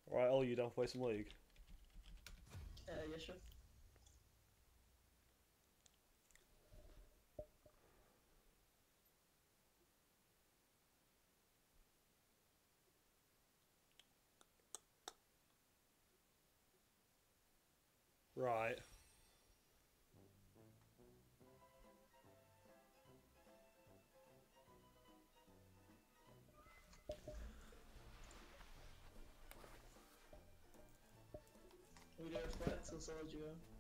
Alright, Ollie, you down to play some League? Yeah, sure. Right. We do flex or solid you go?